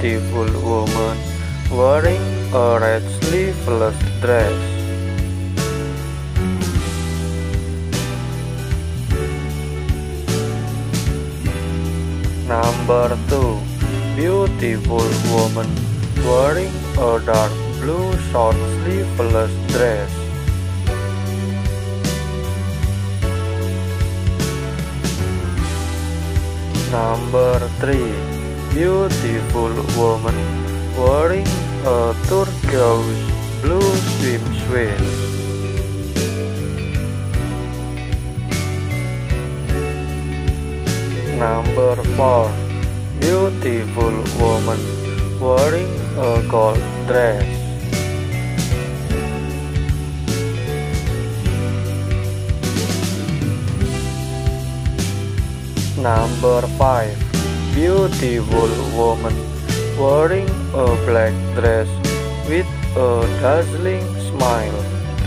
beautiful woman wearing a red sleeveless dress. Number 2. Beautiful woman wearing a dark blue short sleeveless dress. Number 3. Beautiful woman wearing a turquoise blue swimsuit. Number 4. Beautiful woman wearing a gold dress. Number 5. Beautiful woman wearing a black dress with a dazzling smile.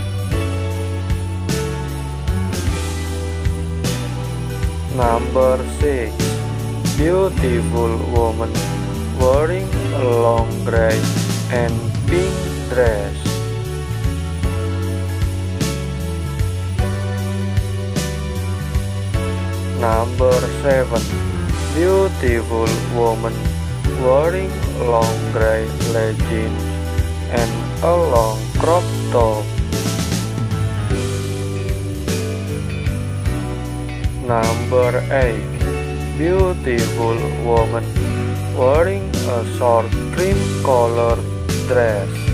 Number 6. Beautiful woman wearing a long gray and pink dress. Number 7. Beautiful woman wearing long gray leggings and a long crop top. Number 8. Beautiful woman wearing a short cream colored dress.